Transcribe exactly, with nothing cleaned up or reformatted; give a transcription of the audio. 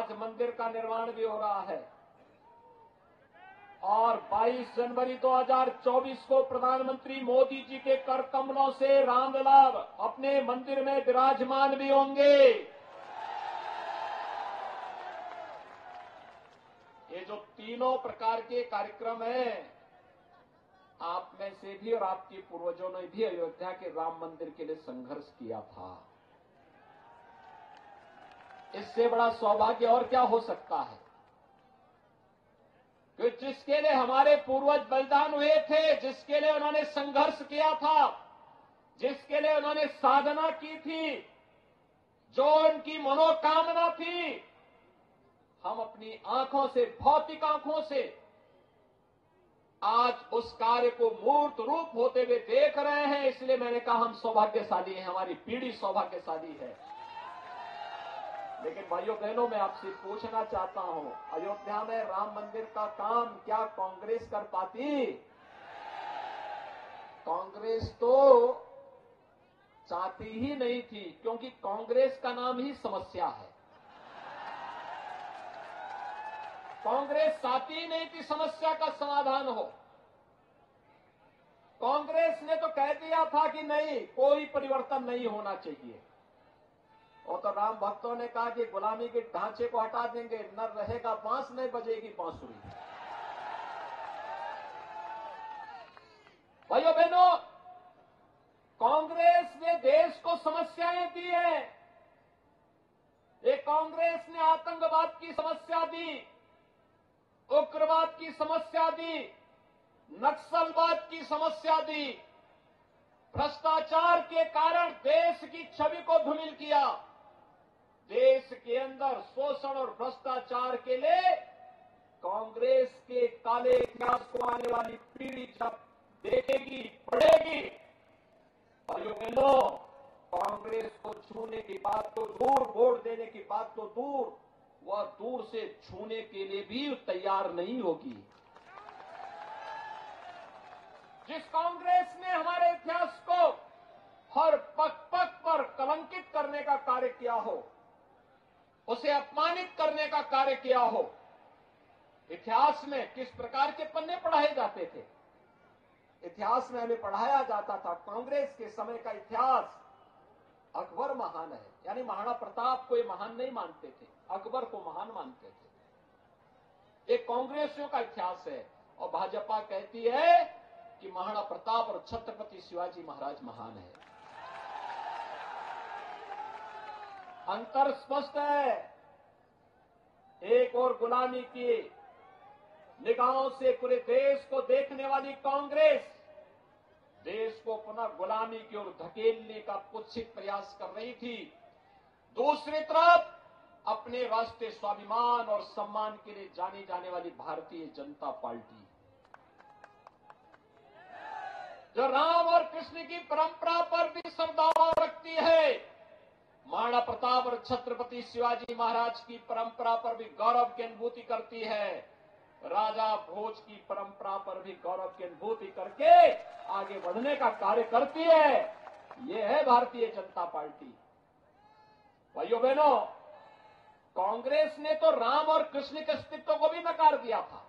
आज मंदिर का निर्माण भी हो रहा है और बाईस जनवरी दो हज़ार चौबीस को प्रधानमंत्री मोदी जी के कर कमलों से रामलला अपने मंदिर में विराजमान भी होंगे। ये जो तीनों प्रकार के कार्यक्रम हैं, आप में से भी और आपके पूर्वजों ने भी अयोध्या के राम मंदिर के लिए संघर्ष किया था। इससे बड़ा सौभाग्य और क्या हो सकता है कि जिसके लिए हमारे पूर्वज बलिदान हुए थे, जिसके लिए उन्होंने संघर्ष किया था, जिसके लिए उन्होंने साधना की थी, जो उनकी मनोकामना थी, हम अपनी आंखों से, भौतिक आंखों से आज उस कार्य को मूर्त रूप होते हुए देख रहे हैं। इसलिए मैंने कहा हम सौभाग्यशाली हैं, हमारी पीढ़ी सौभाग्यशाली है। लेकिन भाइयों बहनों, मैं आपसे पूछना चाहता हूं, अयोध्या में राम मंदिर का काम क्या कांग्रेस कर पाती? कांग्रेस तो चाहती ही नहीं थी, क्योंकि कांग्रेस का नाम ही समस्या है। कांग्रेस चाहती ही नहीं थी समस्या का समाधान हो। कांग्रेस ने तो कह दिया था कि नहीं, कोई परिवर्तन नहीं होना चाहिए। और तो राम भक्तों ने कहा कि गुलामी के ढांचे को हटा देंगे, न रहेगा बांस, न बजेगी बांसुरी। भाइयों बहनों, कांग्रेस ने देश को समस्याएं दी है। एक कांग्रेस ने आतंकवाद की समस्या दी, उग्रवाद की समस्या दी, नक्सलवाद की समस्या दी, भ्रष्टाचार के कारण देश की छवि को धूमिल किया। देश के अंदर शोषण और भ्रष्टाचार के लिए कांग्रेस के काले इतिहास को आने वाली पीढ़ी जब देखेगी, पढ़ेगी, भाइयों बहनों, कांग्रेस को छूने की बात तो दूर, वोट देने की बात तो दूर, वह दूर से छूने के लिए भी तैयार नहीं होगी। जिस कांग्रेस ने हमारे इतिहास को हर पग पग पर कलंकित करने का कार्य किया हो, उसे अपमानित करने का कार्य किया हो, इतिहास में किस प्रकार के पन्ने पढ़ाए जाते थे? इतिहास में हमें पढ़ाया जाता था कांग्रेस के समय का इतिहास, अकबर महान है, यानी महाराणा प्रताप को ये महान नहीं मानते थे, अकबर को महान मानते थे। एक कांग्रेसियों का इतिहास है। और भाजपा कहती है कि महाराणा प्रताप और छत्रपति शिवाजी महाराज महान है। अंतर स्पष्ट है। एक और गुलामी की निगाहों से पूरे देश को देखने वाली कांग्रेस देश को पुनः गुलामी की ओर धकेलने का कुत्सित प्रयास कर रही थी। दूसरी तरफ अपने राष्ट्रीय स्वाभिमान और सम्मान के लिए जानी जाने वाली भारतीय जनता पार्टी, जो राम और कृष्ण की परंपरा पर भी श्रद्धा रखती है, महाराणा प्रताप और छत्रपति शिवाजी महाराज की परंपरा पर भी गौरव की अनुभूति करती है, राजा भोज की परंपरा पर भी गौरव की अनुभूति करके आगे बढ़ने का कार्य करती है। ये है भारतीय जनता पार्टी। भाइयों बहनों, कांग्रेस ने तो राम और कृष्ण के अस्तित्व को भी नकार दिया था।